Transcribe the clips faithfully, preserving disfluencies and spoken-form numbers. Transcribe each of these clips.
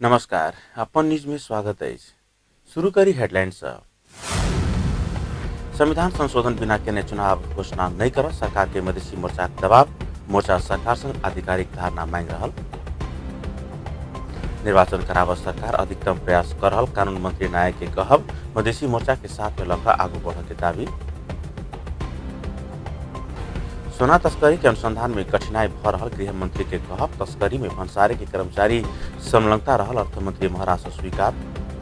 नमस्कार, अपन न्यूज में स्वागत है। शुरू करी हेडलाइंस। संविधान संशोधन बिना केने चुनाव घोषणा नहीं कर सरकार के मधेसी मोर्चा दबाव। मोर्चा सरकार संग आधिकारिक धारणा मांग रहल। निर्वाचन कराव सरकार अधिकतम प्रयास कर रहल। कानून मंत्री नायक के कहब मधेसी मोर्चा के साथ में लखा आगू बढ़ के दावी। सोना तस्करी के अनुसंधान में कठिनाई भ रहल। गृह मंत्री के कहब तस्करी में भंसारे के कर्मचारी संलग्नता रहल। अर्थमंत्री महाराष्ट्र स्वीकार।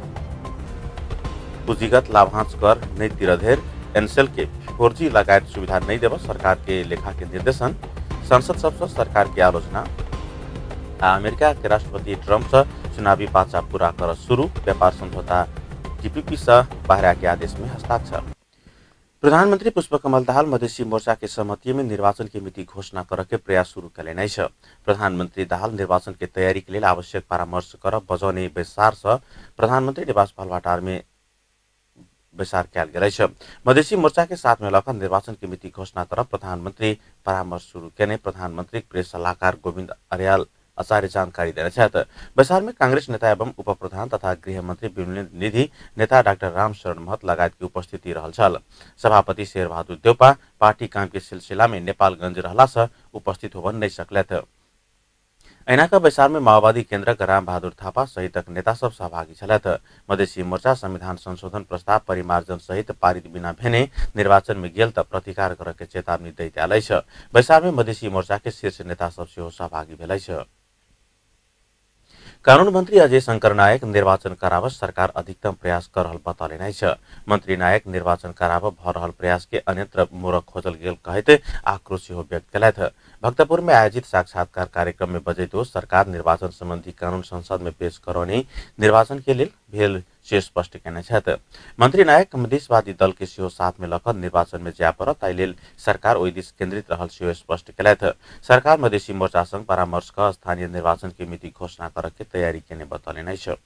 पूंजीगत लाभांश कर नहीं तिरधेर। एनसेल के फोर जी लगायत सुविधा नहीं देव सरकार के लेखा के निर्देशन। संसद सबसे सरकार की आलोचना। अमेरिका के राष्ट्रपति ट्रंप से चुनावी बाचा पूरा कर शुरू। व्यापार समझौता टीपीपी से बाहर के आदेश में हस्ताक्षर। प्रधानमंत्री पुष्पकमल दाहाल मधेसी मोर्चा के सहमति में निर्वाचन की मिति घोषणा कर के प्रयास शुरू करें। प्रधानमंत्री दाहाल निर्वाचन के तैयारी के लिए आवश्यक परामर्श कर बजौने बेसार से प्रधानमंत्री निवास बालवाटार में बेसार कैल गए। मधेसी मोर्चा के साथ में लखन निर्वाचन की मिति घोषणा कर प्रधानमंत्री परामर्श शुरू करने प्रधानमंत्री प्रेस सलाहकार गोविंद अर्याल आचार्य जानकारी दे रहे हैं। बेसार में कांग्रेस नेता एवं उप प्रधान तथा गृह मंत्री विमल निधि नेता डाक्टर राम शरण महत लगायत की उपस्थिति रहल छल। सभापति शेर बहादुर देउपा पार्टी काम के सिलसिला में नेपालगंज रहला से उपस्थित होवन नहीं सकले थे। ऐनाका बेसार में माओवादी केन्द्र राम बहादुर थापा सहित नेता सब सहभागी छले थे। मधेसी मोर्चा संविधान संशोधन प्रस्ताव परिमार्जन सहित पारित बिना भेने निर्वाचन में गेल त प्रतिकार कर के चेतावनी दैत आलै छ। बेसार में मधेसी मोर्चा के शीर्ष नेता सब सेहो सहभागी भेलै छ। कानून मंत्री अजय शंकर नायक निर्वाचन कराव सरकार अधिकतम प्रयास कर रहल बतौले नहीं छ। मंत्री नायक निर्वाचन कराव भ रहल प्रयास के अन्यत्र मोरक खोजल गेल कहते आक्रोश सेहो व्यक्त कयलैथ। भक्तपुर में आयोजित साक्षात्कार कार्यक्रम में बजैत सरकार निर्वाचन संबंधी कानून संसद में पेश करौने निर्वाचन के लिए भेल से स्पष्ट कहने छथि। मंत्री नायक मधेसवादी दल के सेहो साथ में लखन निर्वाचन में जाय पड़त ताहि लेल सरकार ओहि दिस केंद्रित रहल सेहो स्पष्ट कयलैथ। सरकार मधेसी मोर्चा संग परामर्श कर स्थानीय निर्वाचन की मिति घोषणा कर के तैयारी केने बतौले नै छ।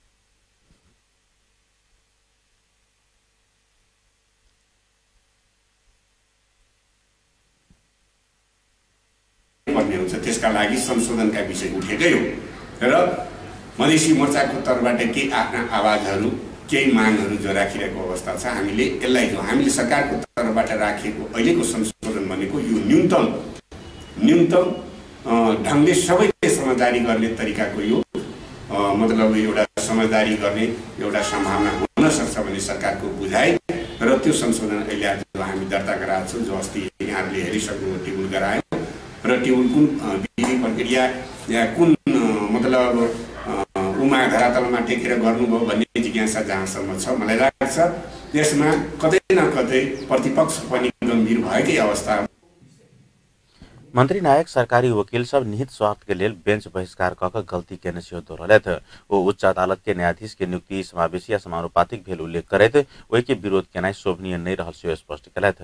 त्यसका लागि संशोधनका विषय उठेकै हो र मधेसी मोर्चाको तर्फबाट केही आफ्ना आवाजहरू केही मागहरू जो राखिरहेको अवस्था छ। हामीले यसलाई जो हामीले सरकारको तर्फबाट राखेको अहिलेको संशोधन भनेको यो न्यूनतम न्यूनतम ढङ्गले सबैले समझदारी गर्ने तरिकाको यो मतलब एउटा समझदारी गर्ने एउटा सम्भावना हुन सक्छ भन्ने सरकारको बुझाइ र त्यो संशोधन अहिले आज हामी दर्ता गराएको छौँ। जो अस्ति यहाँहरूले हेरिसक्नु टेबल गरायो र टेबल कुन विधि प्रक्रिया या कुन मतलब उमा धरातलमा टेकेर गर्नुभयो भन्ने जिज्ञासा जहाँसम्म छ मलाई लाग्छ त्यसमा कतै न कतै प्रतिपक्ष पनि गम्भीर भएकै अवस्था। मंत्री नायक सरकारी वकील सब निहित स्वार्थ के लिए बेंच बहिष्कार कर गलती के सेहो दोहरौलैथ। वो उच्च अदालत के न्यायाधीश के नियुक्ति समावेशी या समानुपातिक भेल उल्लेख करैत ओहि के विरोध केनाइ शोभनीय नहीं रहल सेहो स्पष्ट कयलैथ।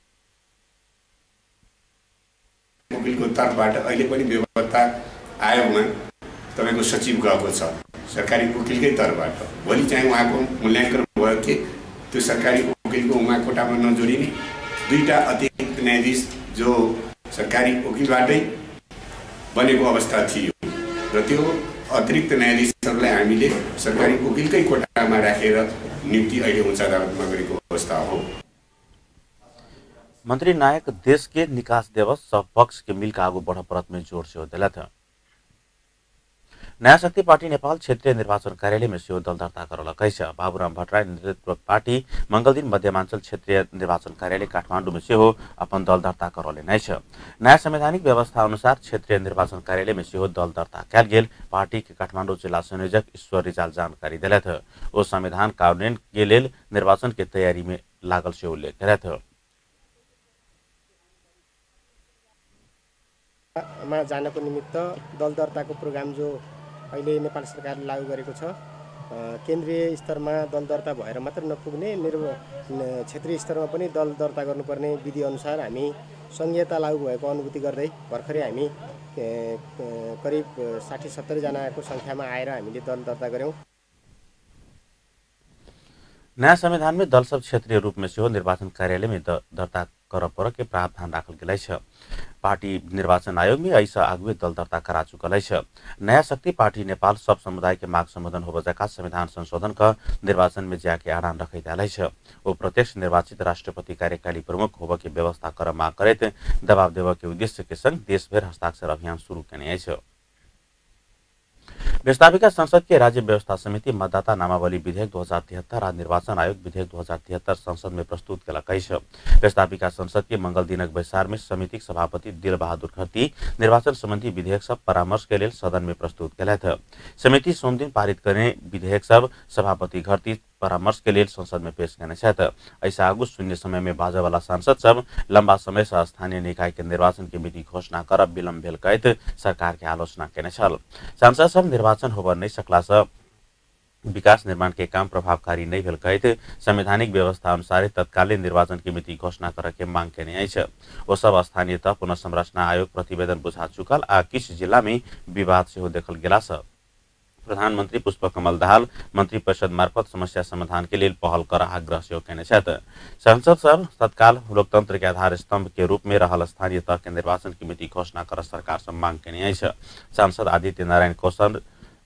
वकिलको तर्फबाट अहिले पनि व्यवस्था आयोगमा तपाईको सचिव गएको छ सरकारी वकिलकै तर्फबाट। भोलि चाहिँ उहाँको मूल्याङ्कन भयो कि त्यो सरकारी वकिलको उमा कोटामा नजोडिने दुईटा अतिरिक्त न्यायाधीश जो सरकारी वकिलबाटै बनेको अवस्था थियो र त्यो अतिरिक्त न्यायाधीशहरूलाई हामीले सरकारी वकिलकै कोटामा राखेर नियुक्ति अहिले उच्च अदालतमा गरेको अवस्था हो। मंत्री नायक देश के निकास दिवस सब पक्ष के मिलकर आगू बढ़ परत में जोर से दिला था। नया शक्ति पार्टी नेपाल क्षेत्रीय निर्वाचन कार्यालय में सेहो दल दर्ता करल कैछ। बाबुराम भट्टराई नेतृत्व पार्टी मंगलदिन मध्यमांचल क्षेत्रीय निर्वाचन कार्यालय काठमाडौँ में सेहो अपन दल दर्ता करले नै छ। नया संवैधानिक व्यवस्था अनुसार क्षेत्रीय निर्वाचन कार्यालय में सेहो दल दर्ता कैल गेल पार्टी के काठमाडौँ जिला संयोजक ईश्वर रिजाल जानकारी दिलैथ। ओ संविधान कार्यान्वयन के लेल निर्वाचन के तैयारी में लागल सेहो उल्लेख करैथ। मा जानको निमित्त दल दर्ताको प्रोग्राम जो अहिले नेपाल सरकारले लागू गरेको छ केन्द्रीय स्तरमा दल दर्ता भएर मात्र नपुग्ने निर्व क्षेत्रीय स्तरमा पनि दल दर्ता गर्नुपर्ने विधि अनुसार हामी संहिता लागू भएको अनुभूति गर्दै भर्खरै हामी करिब साठी सत्तरी जनाको संख्यामा आएर हामीले दल दर्ता गर्यौं। नया संविधान में दल सब क्षेत्रीय रूप में सेहो निर्वाचन कार्यालय में दर्ता कर पर के प्रावधान राखल गेलै छ। पार्टी निर्वाचन आयोग में ऐसा आगुए दल दर्ता करा चुकल छ। नया शक्ति पार्टी नेपाल सब समुदाय के माग संबोधन हो बजाका संविधान संशोधन का निर्वाचन में जाके आड़ान रखे डाले छ। वो प्रत्यक्ष निर्वाचित राष्ट्रपति कार्यकारी प्रमुख होब के व्यवस्था कर माग करते दबाव देव के उद्देश्य के संग देशभर हस्ताक्षर अभियान शुरू करने छ। व्यवस्थापिका संसद के राज्य व्यवस्था समिति मतदाता नामावली विधेयक दो हजार तिहत्तर और निर्वाचन आयोग विधेयक दो हजार तिहत्तर संसद में प्रस्तुत कलक छ। व्यवस्थापिका संसद के मंगल दिनक बैसार में समिति सभापति दिल बहादुर खर्ती निर्वाचन संबंधी विधेयक सब परामर्श के लिए सदन में प्रस्तुत कले थे। समिति सोम दिन पारित करने विधेयक सब सभापति खर्ती परामर्श के लिए संसद में पेश करने छे। ऐसा आगू शून्य समय में बाजा वाला सांसद सब लंबा समय से स्थानीय निकाय के निर्वाचन की मिति घोषणा कर विलम्ब भेल कहते सरकार के आलोचना करने छल। सांसद सब निर्वाचन होब नहीं सकला से विकास निर्माण के काम प्रभावकारी नहीं भेल कहते संवैधानिक व्यवस्था अनुसार तत्कालीन निर्वाचन की मिति घोषणा करे के मांग करने छ। वो सब स्थानीय तह पुनः संरचना आयोग प्रतिवेदन बुझा चुकल आ किस जिला में विवाद से देखल गेला से प्रधानमंत्री पुष्पकमल दाहाल मंत्री परिषद मार्फत समस्या समाधान के लिए पहल कर आग्रह से कहने संसद सब तत्काल लोकतंत्र के आधार स्तंभ के रूप में रहल स्थानीय तह के निर्वाचन की मिति घोषणा कर सरकार से मांग करने सांसद आदित्य नारायण कौशल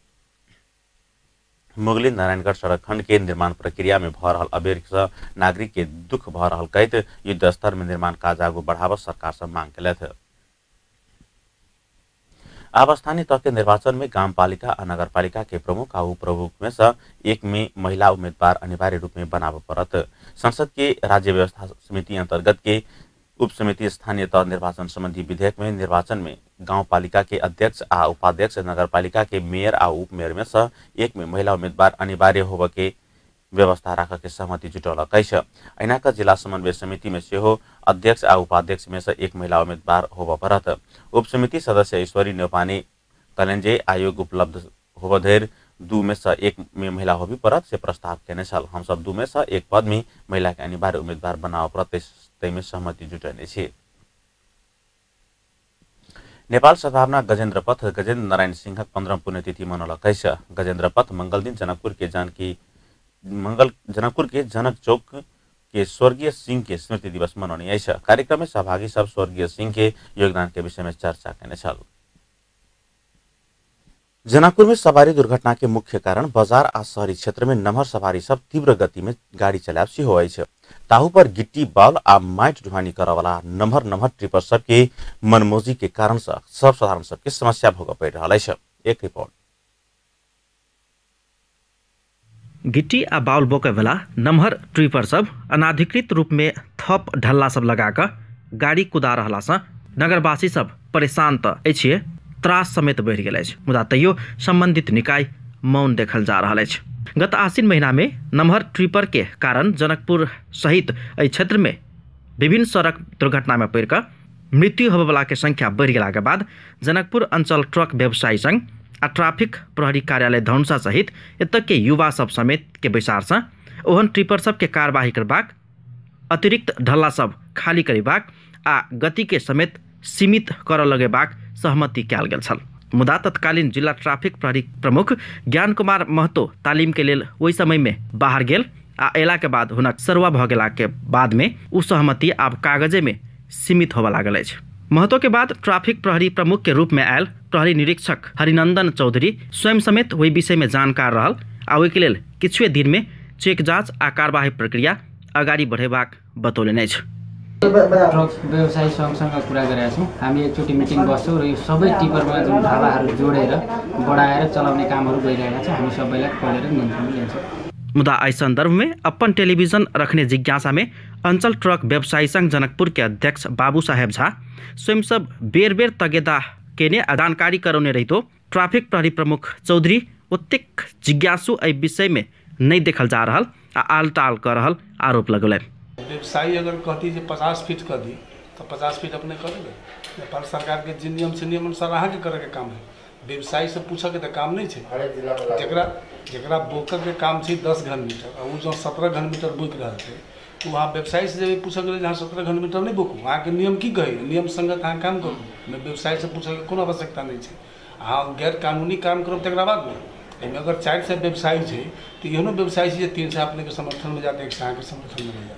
मुगली नारायणगढ़ सड़क खंड के निर्माण प्रक्रिया में भ रहल अबेर नागरिक के दुख भ रहल कहते युद्ध स्तर में निर्माण कार्य आगू बढ़ाव सरकार से मांग कले थे। अब स्थानीय तह के निर्वाचन में गांव पालिका और नगर पालिका के प्रमुख और उपप्रमुख में से एक में महिला उम्मीदवार अनिवार्य रूप में बनाव पड़त। संसद के राज्य व्यवस्था समिति अंतर्गत के उप समिति स्थानीय तह निर्वाचन संबंधी विधेयक में निर्वाचन में गांव पालिका के अध्यक्ष आ उपाध्यक्ष नगर पालिका के मेयर आ उप मेयर में से एक में महिला उम्मीदवार अनिवार्य होब के व्यवस्था राख के सहमति जुटौलक छ। ऐनाका जिला समन्वय समिति में से हो अध्यक्ष आ उपाध्यक्ष में से एक महिला उम्मीदवार होब पड़त। उप समिति सदस्य ईश्वरी न्यौपाने कलेंजे आयोग उपलब्ध होब धेर दू में से एक में महिला होबी पड़त से प्रस्ताव केने छल। हम सब दू में से एक पद में महिला के अनिवार्य उम्मीदवार बनाव पड़त में सहमति जुटने छे। नेपाल सद्भावना गजेन्द्र पथ गजेन्द्र नारायण सिंहक पंद्रह पुण्यतिथि मनौलक छ। गजेन्द्र पथ मंगल दिन जनकपुर के जानकी मंगल जनकपुर के जनक चौक के स्वर्गीय सिंह के स्मृति दिवस मनाउने छ। कार्यक्रम में सहभागी सब स्वर्गीय सिंह के योगदान के विषय में चर्चा करने छल। जनकपुर में सवारी दुर्घटना के मुख्य कारण बाजार आ शहरी क्षेत्र में नम्हर सवारी सब तीव्र गति में गाड़ी चलाब से हो छ। ताहू पर गिट्टी बाल आ माइट ढुवानी करे वाला नम्हर नम्हर ट्रिपर सब के मनमोजी के कारण से सब साधारण सब के समस्या भोग पड़ रहा है। एक रिपोर्ट। गिट्टी आ बाउल बोके वाला नम्हर ट्रिपर सब अनाधिकृत रूप में थप ढल्ला सब लगाकर गाड़ी कुदा रहला से नगरवासी सब परेशान तो अछि, त्रास समेत बढ़ गए। मुदा तैयो संबंधित निकाय मौन देखल जा रहा है। गत आश्विन महीना में नम्हर ट्रिपर के कारण जनकपुर सहित एहि क्षेत्र में विभिन्न सड़क दुर्घटना में पड़ कर मृत्यु होबे वाला के संख्या बढ़ गला के बाद जनकपुर अंचल ट्रक व्यवसायी संघ आ ट्राफिक प्रहरी कार्यालय धनुषा सहित एतक के युवा सब समेत के बैसार से ओहन ट्रिपर सब के कार्यवाही करबाक, अतिरिक्त ढल्ला सब खाली करेबाक आ गति के समेत सीमित कर लगेबाक सहमति कयल गेल छल। मुदा तत्कालीन जिला ट्राफिक प्रहरी प्रमुख ज्ञान कुमार महतो तालीम के लेल ओहि समय में बाहर गेल आ एला के बाद हुनक सरवा भ गेला के बाद में उ सहमति आब कागजे में सीमित होबे लागल अछि। महतो के बाद ट्राफिक प्रहरी प्रमुख के रूप में आयल प्रहरी निरीक्षक हरिनंदन चौधरी स्वयं समेत वही विषय में जानकार रहल आ ओहि के लेल किछुए दिन में चेक जांच आ कार्यवाही प्रक्रिया अगाडि बढ़ेबाक बतौलनि अछि। ट्रक व्यवसायी सँगसँग कुरा गरेका छौँ। हामी एकचोटि मिटिङ बस्छौँ र यो सबै टिपरमा जुन ढाबाहरू जोडेर बढाएर चलाउने कामहरू भइरहेका छ, हामी सबैलाई खोलेर नियन्त्रणमा ल्याउँछौँ। मुदा आई संदर्भ में अपन टेलीविजन रखने जिज्ञासा में अंचल ट्रक व्यवसायी संघ जनकपुर के अध्यक्ष बाबू साहेब झा स्वयं सब बेर बेर तगेदा केने जानकारी करौने रहितो ट्राफिक प्रहरी प्रमुख चौधरी ओतेक जिज्ञासु एहि विषय में नहीं देखल जा रहल आ आलटाल कर रहल आरोप लगल। व्यवसायी अगर कहती है पचास फीट कर दी तो पचास फीट अपने करेंगे। नेपाल सरकार के जिन नियम से नियम अनुसार अहाँ के करे के काम है। व्यवसायी से पूछे के तो काम नहीं है। जकरा जकरा बोकर के काम है दस घन मीटर और जो सत्रह घन मीटर बुक रहे थे तो वहाँ व्यवसायी से जब पूछे गए जहाँ सत्रह घन मीटर नहीं बुकू वहाँ के नियम की कहे नियम संगत अहाँ काम करूँ। व्यवसायी से पूछे के कोनो आवश्यकता नहीं है। अहाँ गैर कानूनी काम करो तक बाद में एहिमे अगर चारि सौ व्यवसायी है तो एहनो व्यवसायी है तीन सौ अपने के समर्थन में जाते एक सौ के समर्थन में जाते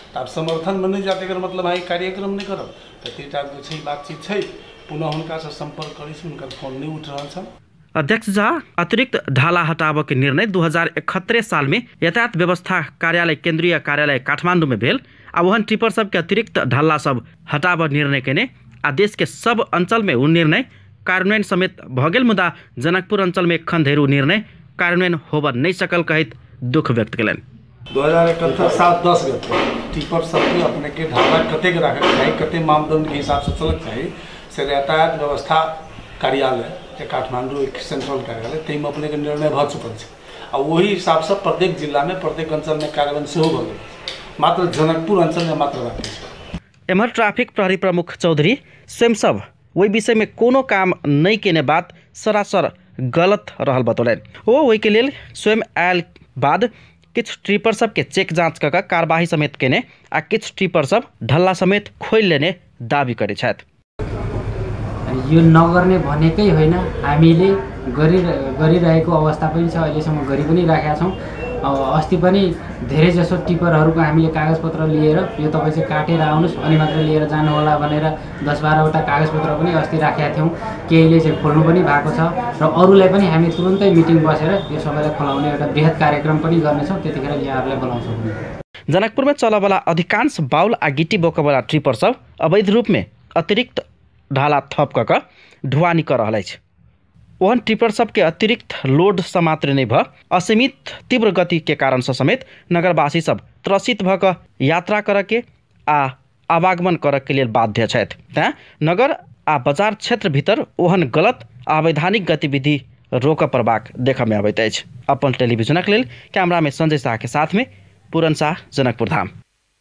तो अब समर्थन में नहीं जाते कर मतलब अहाँ कार्यक्रम नहीं करब तो तीन टाइम के छै बातचीत छै पुनः हुनका से संपर्क करी हुनकर फोन नहीं उठ रहा छन्। अध्यक्ष झा अतिरिक्त ढाला हटाबऽ के निर्णय दू हजार इकहत्तर साल में यातायात व्यवस्था कार्यालय केंद्रीय कार्यालय काठमांडू में भेल आ वहन ट्रिपर सब के अतिरिक्त ढाला सब हटाबऽ निर्णय केने आ देश के सब अंचल में उ निर्णय कार्यान्वयन समेत भ गेल मुदा जनकपुर अंचल में एखन धरि उ निर्णय कार्यान्वयन होबऽ नहीं सकल कहैत दुख व्यक्त केलनि। दो हजार इकहत्तर सात दस गते टिपर सबके अपने के ढाला कते के रखे चाहिए कते मापदंड के हिसाब से चलक चाहिए से यातायात व्यवस्था कार्यालय के काठमांडू एक सेंट्रल कार्यालय तैमे अपने के निर्णय भ चुकल छै आ वही हिसाब से प्रत्येक जिला में प्रत्येक अंचल में कार्यान्वयन सेहो भ गेल मात्र जनकपुर अंचल में मात्र बाकी छै। एम्हर ट्रैफिक प्रहरी प्रमुख चौधरी स्वयं सब वही विषय में कोनो काम नहीं केने बात सरासर गलत रहल बतौलनि। ओ ओहि के लेल स्वयं आयल बाद किछु ट्रिपर सब के चेक जांच कऽ कार्यवाही समेत केने आ किछु ट्रिपर सब ढल्ला समेत खोलि लेने दाबी करे छथि। यो नगर्ने भनेकै होइन हामीले गरि गरिरहेको अवस्था पनि छ अहिलेसम्म गरि पनि राखेका छौँ। अस्ति पनि धेरै जसो टिपरहरूको हामीले कागजपत्र लिएर यो तपाईँ चाहिँ काटेर आउनुहोस् अनि मात्र लिएर जानु होला भनेर दस बाह्रवटा कागजपत्र पनि अस्ति राखेका थियौँ केहीले चाहिँ खोल्नु पनि भएको छ र अरूलाई पनि हामी तुरुन्तै मिटिङ बसेर यो सबैलाई खोलाउने एउटा बृहत कार्यक्रम पनि गर्नेछौँ त्यतिखेर यहाँहरूलाई बोलाउँछौँ। जनकपुरमा चलवाला अधिकांश बाउल आ गिट्टी बोकवाला ट्रिपर सब अवैध रूप में अतिरिक्त ढाला थप कऽ ढुवानी कर रहा है। ओहन ट्रिपर सब के अतिरिक्त लोड समात्र नहीं भ असीमित तीव्र गति के कारण से समेत नगरवासी सब त्रसित भ क यात्रा कर के आ आवागमन कर के लिए बाध्य छथि। तैं नगर आ बाजार क्षेत्र भीतर ओहन गलत अवैधानिक गतिविधि रोक पड़बाक देख में अबैत अछि। अपन टेलीविजनक लेल कैमरा में संजय शाह के साथ में पूरन शाह, जनकपुर धाम।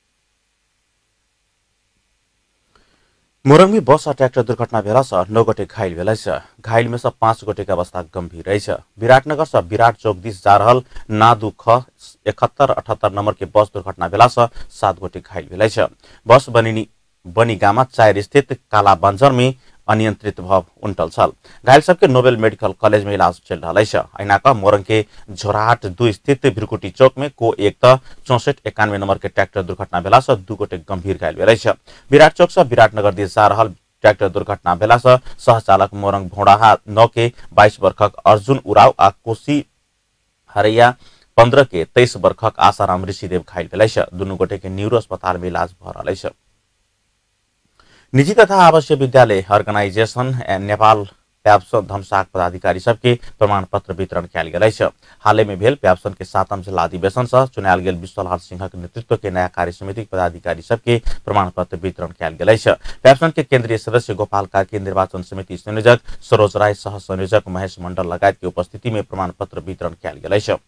मोरङमी बस और ट्रैक्टर दुर्घटना भेला से नौ गोटे घायल भेल छ। घायल में से पांच गोटे के अवस्था गंभीर रही। विराटनगर से विराट चौक दिस जा रहल नादू ख इकहत्तर अठहत्तर नंबर के बस दुर्घटना भेला से सात गोटे घायल भेल छ। बस बनी बनीगामा चार स्थित काला बंजर में अनियंत्रित भाव उल्टल छल। घायल सबके नोबेल मेडिकल कॉलेज में इलाज चल रहा है। अहिना मोरंग के झोराहाट दू स्थित भिरकुटी चौक में को एक त चौसठ इक्यानवे नंबर के ट्रैक्टर दुर्घटना भेला से दू गोटे गंभीर घायल भेल छ। विराट चौक से विराटनगर दिस जा रहल ट्रैक्टर दुर्घटना भेला से सहचालक मोरंग भोड़ाहा नौ के बाईस वर्षक अर्जुन उराव आ कोशी हरैया पंद्रह के तेईस वर्षक आसाराम ऋषिदेव घायल भेल छ। दुनू गोटे के न्यूरो अस्पताल में इलाज भ रहा है। निजी तथा आवासीय विद्यालय अर्गेनाइजेशन नेपाल प्याप्सन धमसाक पदाधिकारी सबके प्रमाण पत्र वितरण कयल गेल अछि। हाल में भेल प्याप्सन के सातम जिला अधिवेशन से चुनायल गेल विश्वलाल सिंह के नेतृत्व के नया कार्य समिति पदाधिकारी सबके प्रमाण पत्र वितरण कयल गेल अछि। प्याप्सन के केंद्रीय सदस्य गोपाल कार्की, निर्वाचन समिति संयोजक सरोज राय, सह संयोजक महेश मंडल लगायत के उपस्थिति में प्रमाण पत्र वितरण कयल गेल अछि।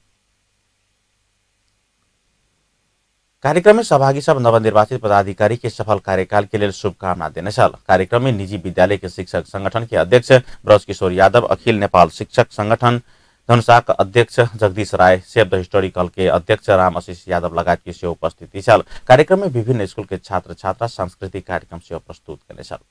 कार्यक्रम में सहभागी सब नवनिर्वाचित पदाधिकारी के सफल कार्यकाल के लिए शुभकामना देने छल। कार्यक्रम में निजी विद्यालय के शिक्षक संगठन के अध्यक्ष ब्रज किशोर यादव, अखिल नेपाल शिक्षक संगठन धनुषाक अध्यक्ष Jagdish Rai, save the historical के अध्यक्ष राम आशीष यादव लगायत की सेवा उपस्थिति छल। कार्यक्रम में विभिन्न स्कूल के छात्र छात्रा सांस्कृतिक कार्यक्रम सेवा प्रस्तुत करने छल।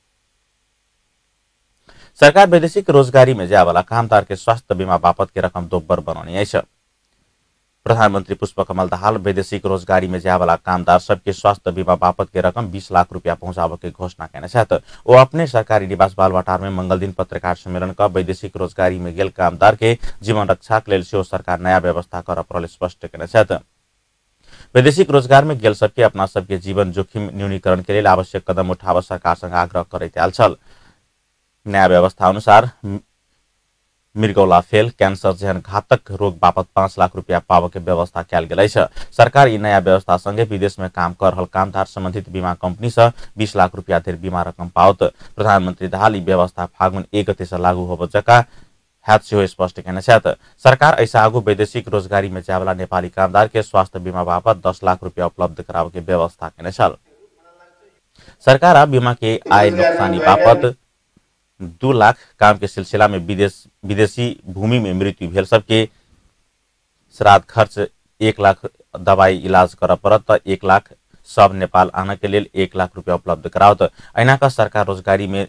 सरकार वैदेशिक रोजगारी में जाए वाला कामदार के स्वास्थ्य बीमा बापत के रकम दोब्बर बनाने है। प्रधानमंत्री पुष्पकमल दाहाल वैदेशिक रोजगारी में जाए वाला कामदार सबके स्वास्थ्य बीमा बापत के रकम बीस लाख रुपया पहुंचावे के घोषणा करने छथि। वो अपने सरकारी निवास बालवाटार में मंगल दिन पत्रकार सम्मेलन का वैदेशिक रोजगारी में गेल कामदार के जीवन रक्षा के लेल सेहो सरकार नया व्यवस्था कर पड़ल स्पष्ट करने छथि। वैदेशिक रोजगार में गेल सबके अपना सबके जीवन जोखिम न्यूनीकरण के लिए आवश्यक कदम उठाव सरकार संग आग्रह करैत आयल छल। नया व्यवस्था अनुसार मृगौला फेल, कैंसर जहन घातक रोग बापत पांच लाख रुपया पाव के व्यवस्था कयल गेल अछि। सरकार ई नया व्यवस्था संगे विदेश में काम कर रहल कामदार संबंधित बीमा कंपनी से बीस लाख रुपया धरि बीमा रकम पाओत। प्रधानमंत्री दाहाल ई व्यवस्था फागुन एक गते से लागू होब जका हैत सेहो स्पष्ट केने छथि। सरकार ऐसा आगू वैदेशिक रोजगारी में जाए वाला नेपाली कामदार के स्वास्थ्य बीमा बापत दस लाख रुपया उपलब्ध करावे के व्यवस्था केने छल। सरकार आ बीमा के आय नुकसानी बापत दो लाख काम के सिलसिला में विदेश विदेशी भूमि में मृत्यु भेल सबके श्राद्ध खर्च, एक लाख दवाई इलाज कर पड़त, एक लाख सब नेपाल आने के लिए एक लाख रुपया उपलब्ध करावत। अहिना का सरकार रोजगारी में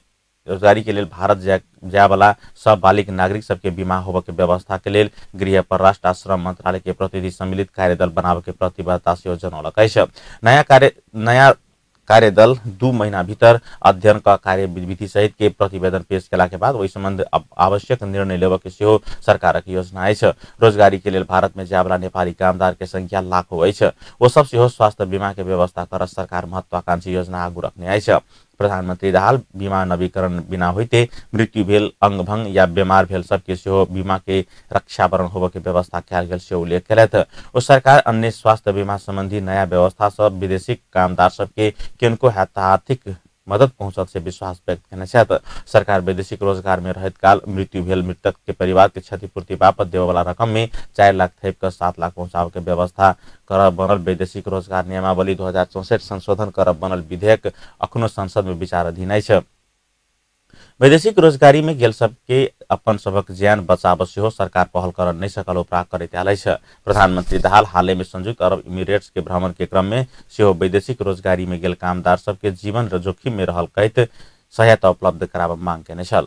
रोजगारी के लिए भारत जाय जाय वाला सब बालिक नागरिक सबके बीमा होबे के व्यवस्था के लिए गृह परराष्ट्र आ श्रम मंत्रालय के प्रतिनिधि सम्मिलित कार्यदल बनावे के प्रतिबद्धता से जनौलक अछि। नया कार्य नया कार्यदल दू महीना भीतर अध्ययन का कार्य विधि सहित के प्रतिवेदन पेश केला के बाद ओहि संबंध आवश्यक निर्णय लेवे के सेहो सरकारक योजना अछि। रोजगारी के लिए भारत में जाय वाला नेपाली कामदार के संख्या लाखों अछि। वो सब सेहो स्वास्थ्य बीमा के व्यवस्था कर सरकार महत्वाकांक्षी योजना आगू रखने अछि। प्रधानमंत्री दाहाल बीमा नवीकरण बिना होते मृत्यु भेल, अंग भंग या बीमार भेल सबके सेहो बीमा के रक्षावरण होबे के व्यवस्था कयल गेल से उल्लेख कयलथि। ओ सरकार अन्य स्वास्थ्य बीमा संबंधी नया व्यवस्था सब विदेशी कामदार सबके किनको आर्थिक मदद पहुंचत से विश्वास व्यक्त करने छथि। सरकार वैदेशिक रोजगार में रहत काल मृत्यु भेल मृतक के परिवार के क्षतिपूर्ति बापत देवे वाला रकम में चार लाख थैप कर सात लाख पहुंचावे के व्यवस्था करब बनल वैदेशिक रोजगार नियमावली दो हजार चौसठ संशोधन करब बनल विधेयक अखनो संसद में विचाराधीन अछि। वैदेशिक रोजगारी में गेल सबके अपन सबक जान बचाव सेहो सरकार पहल कर नहीं सकल उपराग करैत आयल अछि। प्रधानमंत्री दाहाल हाल में संयुक्त अरब इमिरेट्स के भ्रमण के क्रम में सेहो वैदेशिक रोजगारी में गेल कामदार सबके जीवन र जोखिम में रहल कहैत सहायता उपलब्ध कराब मांग केने छल।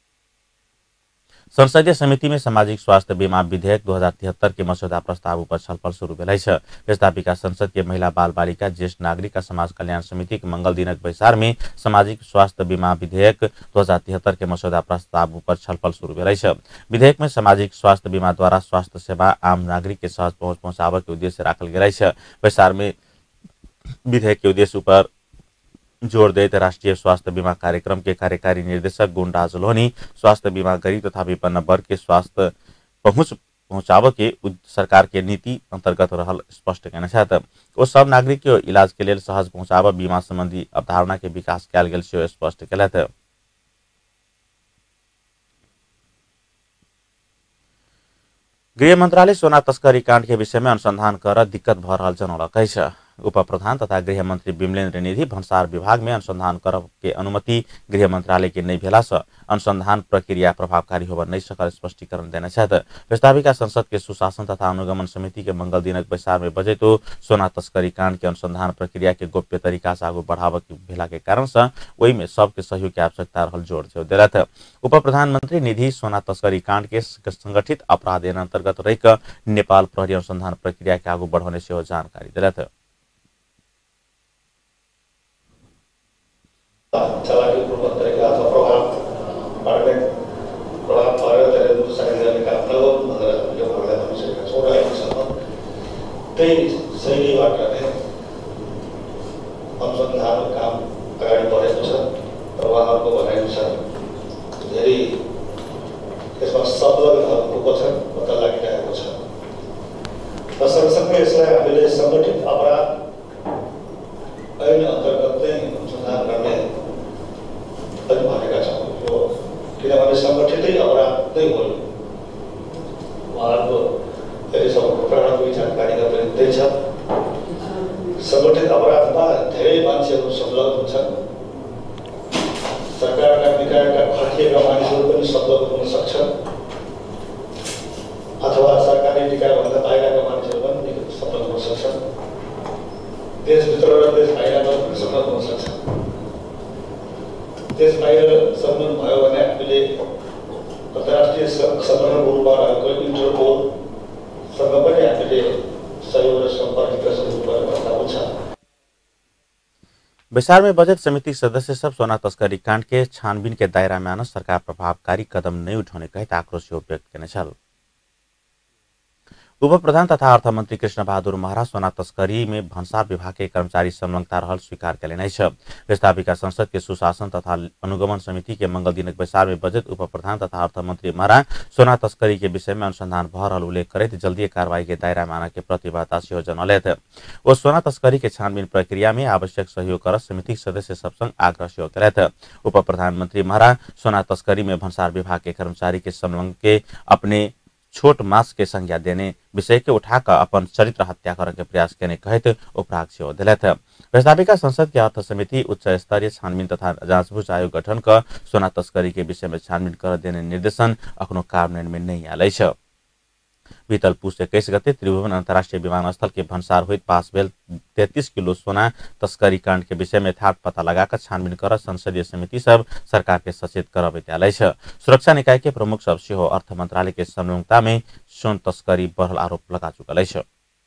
संसदीय समिति में सामाजिक स्वास्थ्य बीमा विधेयक दो हजार तिहत्तर के मसौदा प्रस्ताव पर छलफल शुरू भेल अछि। प्रस्ताविका संसद के महिला बाल बालिका ज्येष्ठ नागरिक आ समाज कल्याण समिति के मंगल दिनक बैसार में सामाजिक स्वास्थ्य बीमा विधेयक दो हजार तिहत्तर के मसौदा प्रस्ताव पर छलफल शुरू भेल अछि। विधेयक में सामाजिक स्वास्थ्य बीमा द्वारा स्वास्थ्य सेवा आम नागरिक के सहज पहुंच पहुंचावे के उद्देश्य राखल गेल अछि। बैसार में विधेयक के उद्देश्य पर जोर देते राष्ट्रीय स्वास्थ्य बीमा कार्यक्रम के कार्यकारी निर्देशक गुणराज लोहनी स्वास्थ्य बीमा गरीब तथा विपन्न वर्ग के स्वास्थ्य पहुंच पहुंचावे के सरकार के नीति अंतर्गत रहल स्पष्ट कहने छथि। ओ सब नागरिक के इलाज के लिए सहज पहुंचावे बीमा संबंधी अवधारणा के विकास कयल गेल सेहो स्पष्ट केलथि। गृह मंत्रालय सोना तस्करी कांड के विषय में अनुसंधान कर दिक्कत भ रहल जनौलक अछि। उप प्रधान तथा गृह मंत्री विमलेन्द्र निधि भन्सार विभाग में अनुसंधान करब के अनुमति गृह मंत्रालय के नहीं भेला से अनुसंधान प्रक्रिया प्रभावकारी होब नहीं सकल स्पष्टीकरण देने छथि। प्रस्ताविका संसद के सुशासन तथा अनुगमन समिति के मंगल दिनक बैसार में बजे तो सोना तस्करी कांड के अनुसंधान प्रक्रिया के गोप्य तरीका से आगू बढ़ावे के भेला के कारण से ओहि में सबके सहयोग के आवश्यकता रहल जोर देलथि। उप प्रधानमंत्री निधि सोना तस्करी कांड के संगठित अपराध अंतर्गत रही नेपाल प्रहरी अनुसंधान प्रक्रिया के आगू बढ़ाने से जानकारी दिलथि। चलाकी पूर्वक तरीका अथवा प्रभाव पार्ने प्रभाव पारेर धेरै दूर सकिने काम नगरौँ भनेर यो कुरा भनिसकेका छौँ र अहिलेसम्म त्यही शैलीबाट नै अनुसन्धानको काम अगाडि बढेको छ र उहाँहरूको भनाइअनुसार धेरै यसमा संलग्नहरू को छ पत्ता लागिरहेको छ र सँगसँगै यसलाई हामीले सङ्गठित अपराध ऐन अन्तर्गत नै अनुसन्धान गर्ने पनि भनेका छौँ। यो किनभने सङ्गठितै अपराध नै हो। उहाँहरूको अहिलेसम्मको प्रारम्भिक जानकारीका पनि त्यही छ। सङ्गठित अपराधमा धेरै मान्छेहरू संलग्न हुन्छन्। सरकारका निकायका खर्किएका मानिसहरू पनि संलग्न हुन सक्छन् अथवा सरकारी निकायभन्दा बाहिरका मानिसहरू पनि संलग्न हुन सक्छन्। देशभित्र र देश बाहिरबाट पनि संलग्न हुन सक्छ। देश बाहिर संलग्न भयो भने हामीले अन्तर्राष्ट्रिय सङ्गठनको रूपमा रहेको इन्टरपोलसँग पनि हामीले सहयोग र सम्पर्क शुरू गर्नुपर्दा हुन्छ। बैसार में बजट समिति सदस्य सब सोना तस्करी कांड के छानबीन के दायरा में आना सरकार प्रभावकारी कदम नहीं उठाने कहित आक्रोश व्यक्त करने छल। उप प्रधान तथा अर्थमंत्री कृष्ण बहादुर महरा सोना तस्करी में भन्सार विभाग के कर्मचारी संलग्नता रहल स्वीकार कयलनि अछि। प्रस्ताविका संसद के सुशासन तथा अनुगमन समिति के मंगल दिनक बैसार में बजट उप प्रधान तथा अर्थमंत्री महरा सोना तस्करी के विषय में अनुसंधान भ रहल उल्लेख करैत जल्दी कार्रवाई के दायरा में आने के प्रतिबद्धता सेहो जनौलथि। ओ सोना तस्करी के छानबीन प्रक्रिया में आवश्यक सहयोग कर समिति सदस्य सब संग आग्रह सेहो कयलथि। उप प्रधानमंत्री महरा सोना तस्करी में भन्सार विभाग के कर्मचारी के संलग्न के अपने छोट मास के संज्ञा देने विषय के उठाकर अपन चरित्र हत्या करने के प्रयास करने कहित उपराग सेहो दिलथि। प्रस्ताविका संसद के अर्थ समिति उच्च स्तरीय छानबीन तथा जांचबूझ आयोग गठन कर सोना तस्करी के विषय में छानबीन कर देने निर्देशन अखनो कार्यान्वयन में नहीं आयल अछि। बीतल पुस एक्काइस गते त्रिभुवन अन्तर्राष्ट्रिय विमानस्थल के भन्सार होइत पास भेल तैंतीस किलो सोना तस्करी काण्ड के विषय में यथार्थ पता लगाकर छानबीन कर संसदीय समिति सब सरकार के सचेत कर विद्यालय छ। सुरक्षा निकाय के प्रमुख सब सेहो अर्थ मंत्रालय के संयुक्ता में सोन तस्करी बढ़ल आरोप लगा चुकल छ।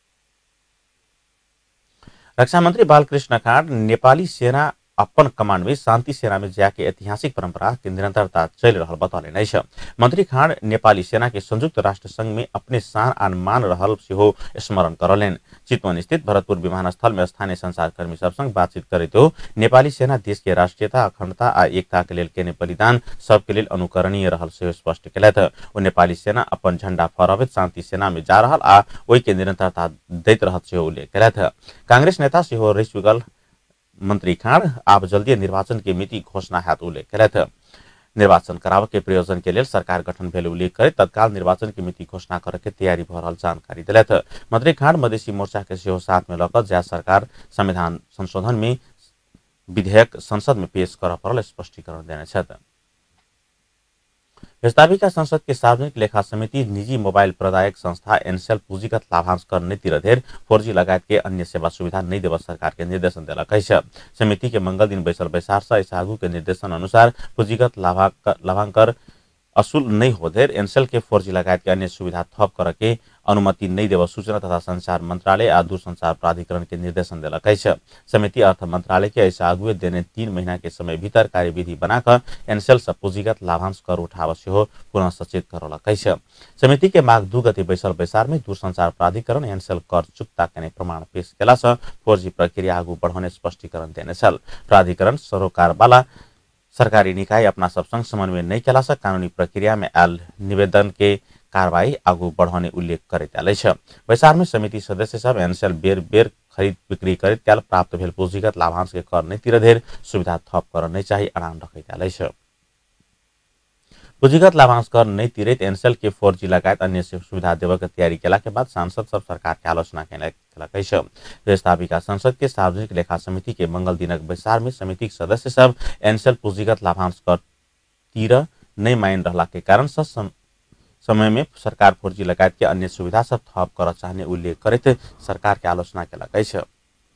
रक्षा मंत्री बालकृष्ण खाँड नेपाली सेना अपन कमांड में शांति सेना में जाके ऐतिहासिक परंपरा की निरंतरता चल रहा बतौले नहीं है। मंत्री खाँड नेपाली सेना के संयुक्त राष्ट्र संघ में अपने शान आन मान रहल सेहो स्मरण करलेन। चितवन स्थित भरतपुर विमानस्थल में स्थानीय संचारकर्मी सब संग बातचीत करते हो नेपाली सेना देश के राष्ट्रीयता अखंडता आ एकता के लिए केने बलिदान सबके लिए अनुकरणीय रहल सेहो स्पष्ट केलथ। वो नेपाली सेना अपन झंडा फहरावत शांति सेना में जा रहल आ वही के निरंतरता दैत रहत सेहो उल्लेख केलथ। कांग्रेस नेता सेहो रह चुकल मंत्री खाँड आप जल्दी निर्वाचन की मिति घोषणा हाथ उल्लेख केलथ। निर्वाचन कराव के प्रयोजन के लिए सरकार गठन भेल उल्लेख करे तत्काल निर्वाचन की मिति घोषणा करे के तैयारी भ रहल जानकारी दिलथ। मंत्री खाँड मधेसी मोर्चा के सेहो साथ में लकर ज्या सरकार संविधान संशोधन में विधेयक संसद में पेश कर परल स्पष्टीकरण देने छथ। प्रस्ताविका संसद के सार्वजनिक लेखा समिति निजी मोबाइल प्रदायक संस्था एनसेल पूंजीगत लाभांश कर नीति रधेर फोर जी लगायत के अन्य सेवा सुविधा नहीं देव सरकार के निर्देशन दिलक है। समिति के मंगल दिन बैसल बैसार से साधु के निर्देशन अनुसार पूंजीगत लाभांकर असूल नहीं होधेर एनसेल के फोर जी लगायत के अन्य सुविधा थप कर के अनुमति नहीं देव सूचना तथा संचार मंत्रालय आ दूरसंचार प्राधिकरण के निर्देशन दिलक है। समिति अर्थ मंत्रालय के ऐसा आगुए देने तीन महीना के समय भीतर कार्यविधि बनाकर एनसेल से पूंजीगत लाभांश कर उठाव सेहो पुनः सचेत करलक है। समिति के माघ दू गते बैसल बैसार में दूरसंचार प्राधिकरण एनसेल कर चुक्ता के प्रमाण पेश केला से फोर जी प्रक्रिया आगू बढ़ाने स्पष्टीकरण देने छल। प्राधिकरण सरोकार वाला सरकारी निकाय अपना सब संग समन्वय नहीं केला से कानूनी प्रक्रिया में आयल निवेदन के कार्रवाई आगू बढ़ाने उल्लेख करे त्यालै छ। बैसार में समिति सदस्य सब एनसेल बेर बेर खरीद बिक्री करे त्याल प्राप्त भेल पूंजीगत लाभांश के कर नहीं तिरधेर सुविधा थप कर नहीं चाहिए अड़ान रखे त्यालै छ। पूंजीगत लाभांश कर नहीं तिरैत एनसेल के फोर जी लगायत अन्य सुविधा देव के तैयारी केला के बाद सांसद सब सरकार के आलोचना केलक है। प्रस्ताविका संसद के सार्वजनिक लेखा समिति के मंगल दिनक बैसार में समिति के सदस्य सब एनसेल पूंजीगत लाभांश कर तिर नहीं मान रहला के कारण सम, समय में सरकार फोर जी लगायत के अन्य सुविधा सब थप कर चाहने उल्लेख करते सरकार के आलोचना केलक है।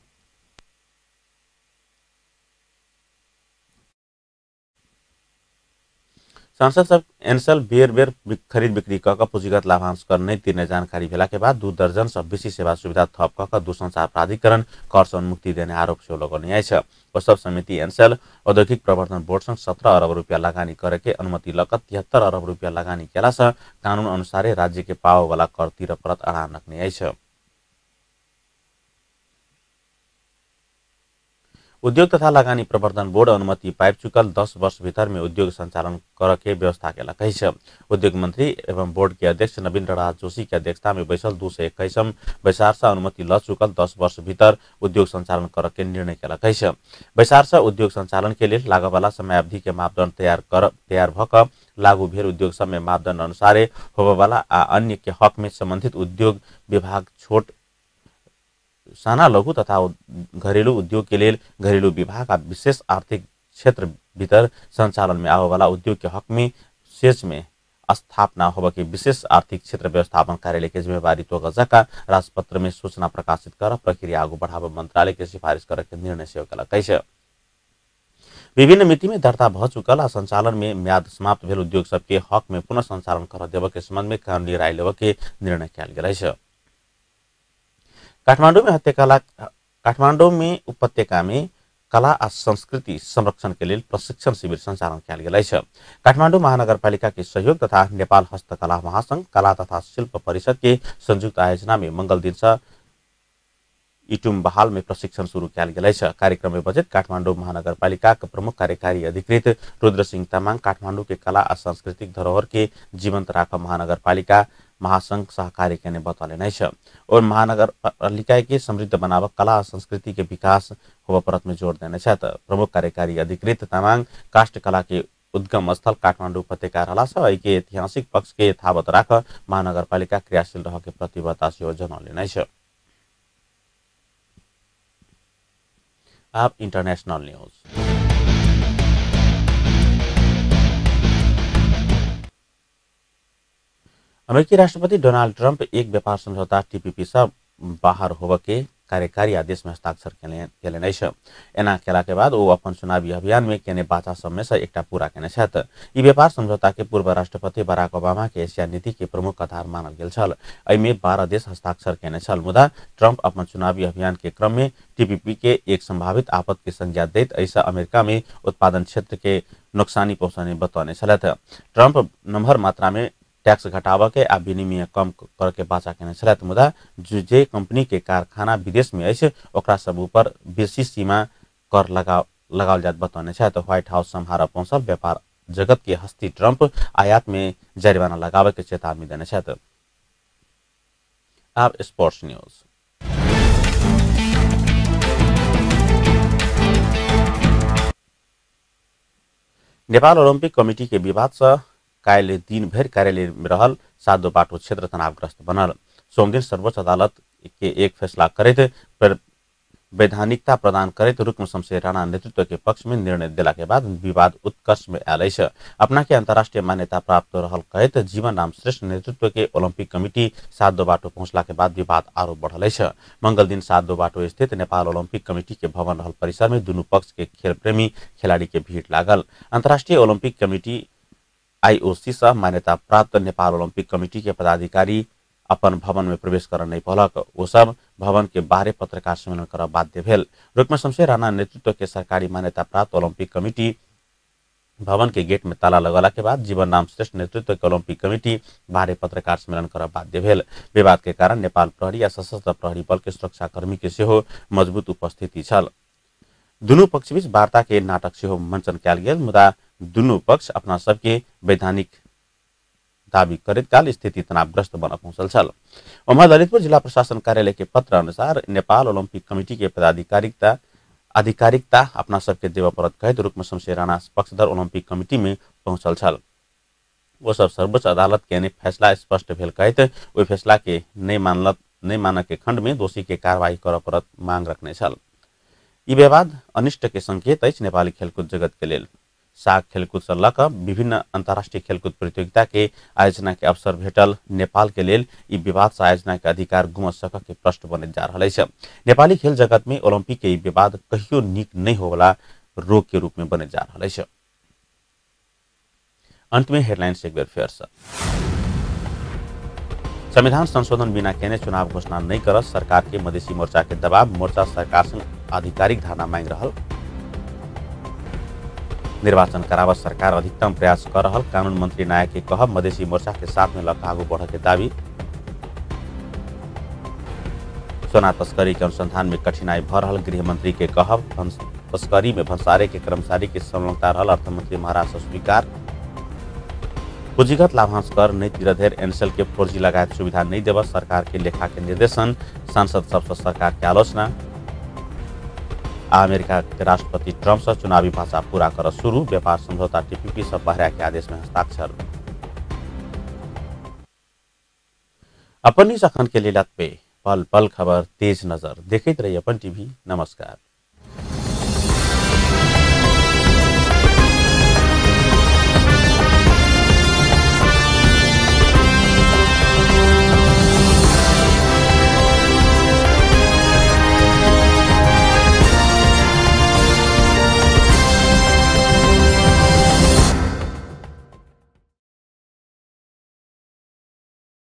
सांसद सब एनसेल बेर बेर खरीद बिक्री कक पूंजीगत लाभांश कर नहीं तिर्ने जानकारी भेला के बाद दू दर्जन सब बेसी सेवा सुविधा थप कक दूरसंचार प्राधिकरण कर से मुक्ति देने आरोप से लगाउने आएछ। सब समिति एनसेल औद्योगिक प्रवर्धन बोर्ड संग सत्रह अरब रुपया लगानी करे के अनुमति लक तिहत्तर अरब रुपया लगानी केला से कानून अनुसार राज्य के पाव वाला कर तिर परत अड़ान रखने आएछ। उद्योग तथा लगानी प्रवर्धन बोर्ड अनुमति पाइप चुकल दस वर्ष भीतर में उद्योग संचालन कर के व्यवस्था केलक है। उद्योग मंत्री एवं बोर्ड के अध्यक्ष नवीन राज जोशी के अध्यक्षता में बैसल दू सौ इक्कीसम बैसार से अनुमति ल चुकल दस वर्ष भीतर उद्योग संचालन कर के निर्णय केलक है। बैसार से उद्योग संचालन के लिए लागू वाला समय अवधि के मापदंड तैयार कर तैयार भक लागू भेल उद्योग सब में मापदंड अनुसार होबे वाला आ अन्य के हक में संबंधित उद्योग विभाग छोट साना लघु तथा घरेलू उद्योग के लिए घरेलू विभाग और विशेष आर्थिक क्षेत्र भीतर संचालन में आवे वाला उद्योग के हक में शेष में स्थापना होबे के विशेष आर्थिक क्षेत्र व्यवस्थापन कार्यालय के जिम्मेवारी तो गजका राजपत्र में सूचना प्रकाशित कर प्रक्रिया आगू बढ़ावे मंत्रालय के सिफारिश करे के निर्णय से केलक है। विभिन्न मिति में दर्ता भ चुकल आ संचालन में म्याद समाप्त भेल उद्योग सबके हक में पुनः संचालन कर देवे के संबंध में कानूनी राय लेवे के निर्णय कयल गेल है। काठमांडू में हत्याकला काठमांडू में उपत्यका में कला आ संस्कृति संरक्षण के लिए प्रशिक्षण शिविर संचालन किया गेल है। काठमांडू महानगरपालिका के सहयोग तथा नेपाल हस्तकला महासंघ कला तथा शिल्प परिषद के संयुक्त आयोजना में मंगल दिन से इटुम बहाल में प्रशिक्षण शुरू किया गेल है। कार्यक्रम में बजट काठमांडू महानगरपालिका के प्रमुख कार्यकारी अधिकृत रुद्र सिंह तामाङ काठमांडू के कला आ सांस्कृतिक धरोहर के जीवंत राख महानगरपालिका महासंघ सहकारी के बतौले नहीं और महानगरपालिका के समृद्ध बनाव कला और संस्कृति के विकास होबे परत में जोर देने प्रमुख कार्यकारी अधिकृत तामाङ काष्ठ कला के उद्गम स्थल काठमांडू उपत्यका रहला से के ऐतिहासिक पक्ष के यथावत राख महानगरपालिका क्रियाशील रह के प्रतिबद्धता से जनौले नहीं। आप इंटरनेशनल न्यूज अमेरिकी राष्ट्रपति डोनाल्ड ट्रंप एक व्यापार समझौता टीपीपी से बाहर होबे के कार्यकारी आदेश में हस्ताक्षर केले नै छ। एना केला के बाद वो अपन चुनावी अभियान में केने बाचा सब में से एकटा पूरा केने छथि। ई व्यापार समझौता के पूर्व राष्ट्रपति बराक ओबामा के एशिया नीति के प्रमुख आधार मानल गेल छल। एहिमे बारह देश हस्ताक्षर केने छल, मुदा ट्रंप अपन चुनावी अभियान के क्रम में टीपीपी के एक संभावित आपद के संज्ञा दैत ऐसा अमेरिका में उत्पादन क्षेत्र के नुकसानी पहुंचाने बतौने छलथि। ट्रंप नम्हर मात्रा में टैक्स घटावा के आ विनिमय कम करके बाचा केने छलथि, मुदा जे कंपनी के कारखाना विदेश में अछि ओकरा सब ऊपर बेसी सीमा कर लगा लगाल जात बतौने छथि। व्हाइट हाउस सम्हारा पहुंचल व्यापार जगत के हस्ती ट्रंप आयात में जरिमाना लगावे के चेतावनी देने छथि। अब sports news. Nepal Olympic committee के विवाद से काल्हि दिन भर कार्यालय में रहल सादो बाटो क्षेत्र तनावग्रस्त बनल। सोम दिन सर्वोच्च अदालत के एक फैसला करते वैधानिकता प्रदान करते रुक्म शमशेर राणा नेतृत्व के पक्ष में निर्णय दिला के बाद विवाद उत्कर्ष में आयल छ। अपना के अंतर्राष्ट्रीय मान्यता प्राप्त रहल कहत जीवन राम श्रेष्ठ नेतृत्व के ओलंपिक कमिटी सादो बाटो पहुंचला के बाद विवाद आरो बढ़ल छ। मंगल दिन सादो बाटो स्थित नेपाल ओलंपिक कमिटी के भवन रहल परिसर में दुनू पक्ष के खेल प्रेमी खिलाड़ी के भीड़ लागल। अंतर्राष्ट्रीय ओलंपिक कमिटी आईओसी से मान्यता प्राप्त नेपाल ओलंपिक कमिटी के पदाधिकारी अपन भवन में प्रवेश कर नहीं पौलक। वो सब भवन के बाहर पत्रकार सम्मेलन कर बाध्य भेल। रुक्म शमशेर राणा नेतृत्व के सरकारी मान्यता प्राप्त ओलंपिक कमिटी भवन के गेट में ताला लगला के बाद जीवन राम श्रेष्ठ नेतृत्व के ओलंपिक कमिटी बाहर पत्रकार सम्मेलन कर बाध्य भेल। विवाद के कारण नेपाल प्रहरी या सशस्त्र प्रहरी बल के सुरक्षा कर्मी के सेहो मजबूत उपस्थिति छल। दुनू पक्ष बीच वार्ता के नाटक सेहो मंचन कयल गेल, मुदा दुनू पक्ष अपना सबके वैधानिक दावी करैत काल स्थिति तनावग्रस्त बन पहुंचल छल। उम्हर ललितपुर जिला प्रशासन कार्यालय के पत्र अनुसार नेपाल ओलंपिक कमिटी के पदाधिकारिकता आधिकारिकता अपना सबके देव परत कहत रुक्म शमशेर राणा पक्षधर ओलंपिक कमिटी में पहुंचल छल। वो सब सर्वोच्च अदालत के ने फैसला स्पष्ट भेल कहत ओहि फैसला के नहीं मानल नहीं मानक के खंड में दोषी के कार्रवाई कर परत मांग रखने छल। ई विवाद अनिष्ट के संकेत अछि नेपाली खेलकूद जगत के लेल। साग खेलकूद से लक विभिन्न अंतर्राष्ट्रीय खेलकूद प्रतियोगिता के आयोजना के अवसर भेटल नेपाल के लेल ई विवाद से आयोजना के अधिकार गुम सक के प्रश्न बने जा रहा है। नेपाली खेल जगत में ओलंपिक के ई विवाद कहियो नीक नहीं होवला रोग के रूप में बने जा रहा है। अंत में हेडलाइंस एक बार फिर से। संविधान संशोधन बिना केने चुनाव घोषणा नहीं कर सरकार के मधेसी मोर्चा के दबाव, मोर्चा सरकार से आधिकारिक धारणा मांग रहा। निर्वाचन कराव सरकार अधिकतम प्रयास कर रहा। कानून मंत्री नायक के कहब मधेसी मोर्चा के साथ में लग आगू बढ़े के दावी। सोना तस्करी के अनुसंधान में कठिनाई भ रहा। गृह मंत्री के कहब तस्करी में भंसारे के कर्मचारी के संलग्नता रहा। अर्थमंत्री महाराज से स्वीकार। पूंजीगत लाभांश कर नहीं तिरधेर एनसेल के फोर जी लगायत सुविधा नहीं देव सरकार के लेखा के निर्देशन। सांसद सबसे सरकार की आलोचना। अमेरिका के राष्ट्रपति ट्रंप से चुनावी भाषा पूरा कर शुरू। व्यापार समझौता टीपीपी सब बहरा के आदेश में हस्ताक्षर। अपन न्यूज अखन के लिए लत पे पल पल खबर तेज नजर देखते रहिए अपन टीवी। नमस्कार।